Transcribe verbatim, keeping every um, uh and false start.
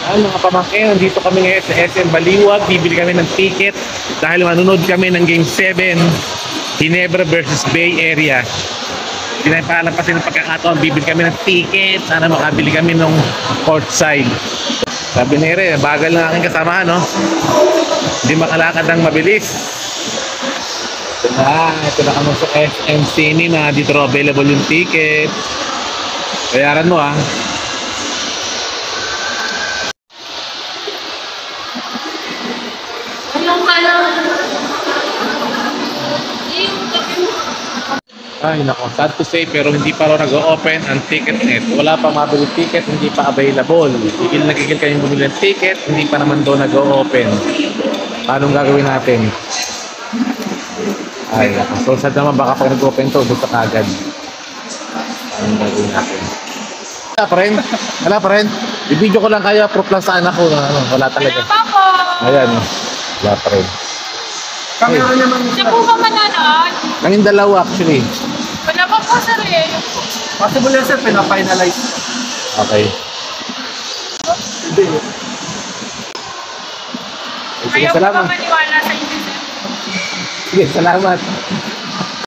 Yan mga pamangkin, nandito kami ngayon sa S M Baliwag. Bibili kami ng ticket dahil manunod kami ng Game seven Ginebra versus Bay Area. Pinapalampasin ng pagkakataon, bibili kami ng ticket. Sana makabili kami ng courtside. Sabi ni Ere, bagal ng aking kasamahan, no? Hindi makalakad ng mabilis. Ito na, ito na kami sa S M Cinema. Dito ro available yung ticket. Bayaran mo, ah. Ay nako, sad to say pero hindi pa raw nag-o-open ang ticket net. Wala pa mabili ticket, hindi pa available. Gigil na gigil kayong bumili ng ticket, hindi pa naman doon nag-o-open. Paano gagawin natin? Ay nako, so sad naman baka pag nag-open to, basta kagad. Paano gagawin natin? Wala pa rin? Wala pa rin? I-video ko lang kaya proof lang sa anak ko. Ano, wala talaga. Ayan, wala pa rin. Kamera naman. Siya po ba manonood? Kaming dalawa actually. Wala pa po sir eh. Possible yan sir, pina-finalize. Okay. Hindi. Sige, Ayaw ko salamat. ba maniwala sa inyo sir? Sige, salamat.